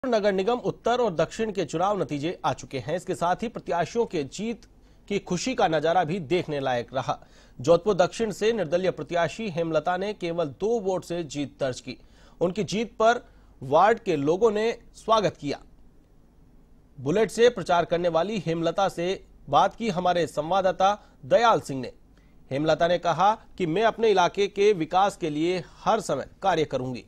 नगर निगम उत्तर और दक्षिण के चुनाव नतीजे आ चुके हैं। इसके साथ ही प्रत्याशियों के जीत की खुशी का नजारा भी देखने लायक रहा। जोधपुर दक्षिण से निर्दलीय प्रत्याशी हेमलता ने केवल 2 वोट से जीत दर्ज की। उनकी जीत पर वार्ड के लोगों ने स्वागत किया। बुलेट से प्रचार करने वाली हेमलता से बात की हमारे संवाददाता दयाल सिंह ने। हेमलता ने कहा कि मैं अपने इलाके के विकास के लिए हर समय कार्य करूंगी।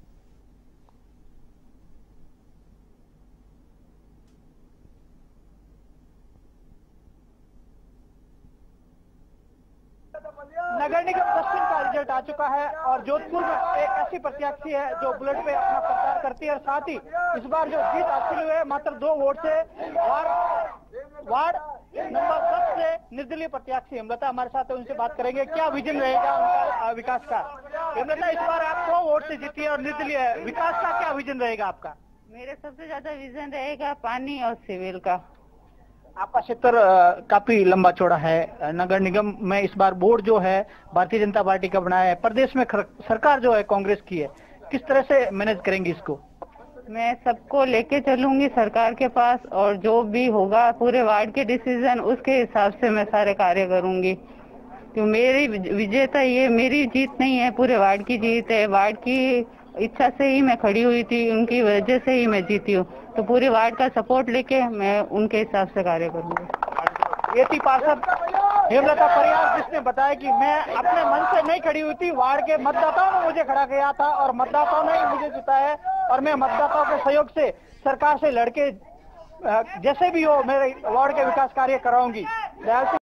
नगर निगम दक्षिण का रिजल्ट आ चुका है और जोधपुर में एक ऐसी प्रत्याशी है जो बुलेट पे अपना प्रचार करती है और साथ ही इस बार जो जीत हासिल हुई है मात्र 2 वोट से वार्ड नंबर 10 से निर्दलीय प्रत्याशी हेमलता हमारे साथ है। उनसे बात करेंगे क्या विजन रहेगा उनका विकास का। हेमलता, इस बार आप 2 वोट से जीती है और निर्दलीय विकास का क्या विजन रहेगा आपका? मेरे सबसे ज्यादा विजन रहेगा पानी और सिविल का। आपका क्षेत्र काफी लंबा चौड़ा है। नगर निगम में इस बार बोर्ड जो है भारतीय जनता पार्टी का बनाया है, प्रदेश में सरकार जो है कांग्रेस की है, किस तरह से मैनेज करेंगी इसको? मैं सबको लेके चलूंगी सरकार के पास और जो भी होगा पूरे वार्ड के डिसीजन उसके हिसाब से मैं सारे कार्य करूंगी। क्यों मेरी विजेता ये मेरी जीत नहीं है, पूरे वार्ड की जीत है। वार्ड की इच्छा से ही मैं खड़ी हुई थी, उनकी वजह से ही मैं जीती हूँ। तो पूरे वार्ड का सपोर्ट लेके मैं उनके हिसाब से कार्य करूंगी। ये थी पार्षद हेमलता परियार, जिसने बताया कि मैं अपने मन से नहीं खड़ी हुई थी, वार्ड के मतदाताओं ने मुझे खड़ा किया था और मतदाताओं ने ही मुझे जिताया है और मैं मतदाताओं के सहयोग से सरकार से लड़के जैसे भी हो मेरे वार्ड के विकास कार्य कराऊंगी।